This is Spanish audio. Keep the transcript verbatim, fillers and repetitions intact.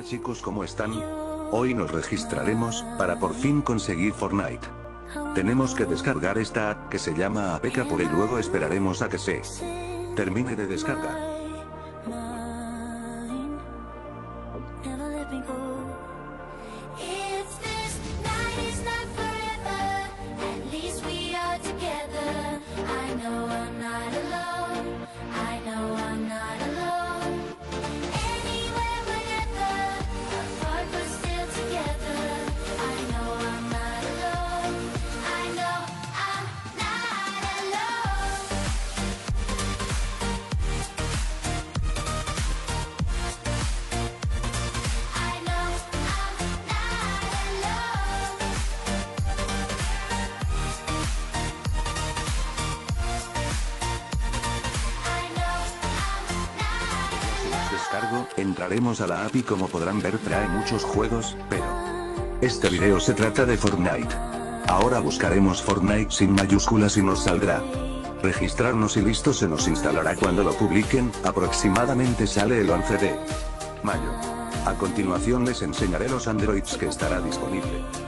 chicos, ¿cómo están? Hoy nos registraremos, para por fin conseguir Fortnite. Tenemos que descargar esta app que se llama A P K Pure y luego esperaremos a que se termine de descargar. Descargo, entraremos a la app y como podrán ver trae muchos juegos, pero este video se trata de Fortnite. Ahora buscaremos Fortnite sin mayúsculas y nos saldrá registrarnos y listo, se nos instalará cuando lo publiquen, aproximadamente sale el once de mayo. A continuación les enseñaré los androids que estará disponible.